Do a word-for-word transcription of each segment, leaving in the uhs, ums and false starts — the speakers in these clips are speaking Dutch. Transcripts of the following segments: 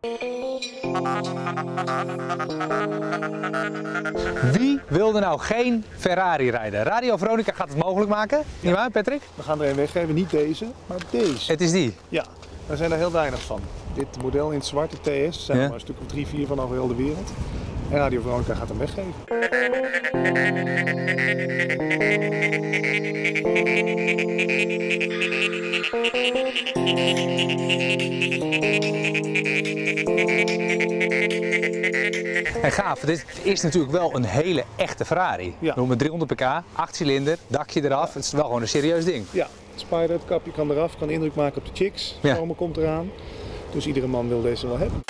Wie wilde nou geen Ferrari rijden? Radio Veronica gaat het mogelijk maken. Ja. Niet waar, Patrick? We gaan er een weggeven, niet deze, maar deze. Het is die? Ja, daar zijn er heel weinig van. Dit model in het zwarte T S, er zijn ja. er maar een stuk of drie, vier van over heel de wereld. En Radio Veronica gaat hem weggeven. En gaaf, dit is natuurlijk wel een hele echte Ferrari. Ja. Noem het driehonderd pk, acht cilinder, dakje eraf. Ja. Het is wel gewoon een serieus ding. Ja, het Spider, het kapje kan eraf, kan indruk maken op de chicks. De ja. zomer komt eraan. Dus iedere man wil deze wel hebben.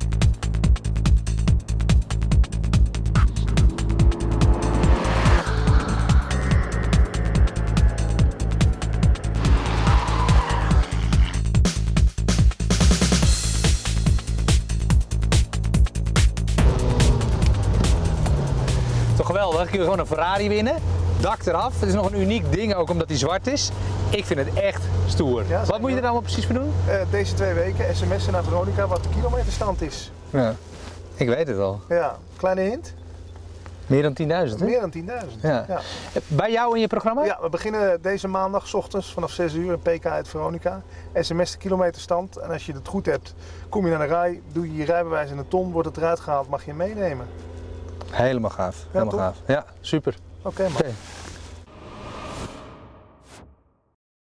Toch geweldig, kun je gewoon een Ferrari winnen. Dak eraf, het is nog een uniek ding ook omdat hij zwart is. Ik vind het echt stoer. Ja, wat moet je er allemaal precies voor doen? Uh, deze twee weken sms'en naar Veronica wat de kilometerstand is. Ja, ik weet het al. Ja, kleine hint? Meer dan tienduizend, hè? Meer dan tienduizend. Ja. Ja. Bij jou in je programma? Ja, we beginnen deze maandag 's ochtends vanaf zes uur een P K uit Veronica. sms de kilometerstand en als je het goed hebt, kom je naar de rij, doe je je rijbewijs in een ton, wordt het eruit gehaald, mag je hem meenemen. Helemaal gaaf. Helemaal ja, gaaf. Ja, super. Oké, okay, man. Okay.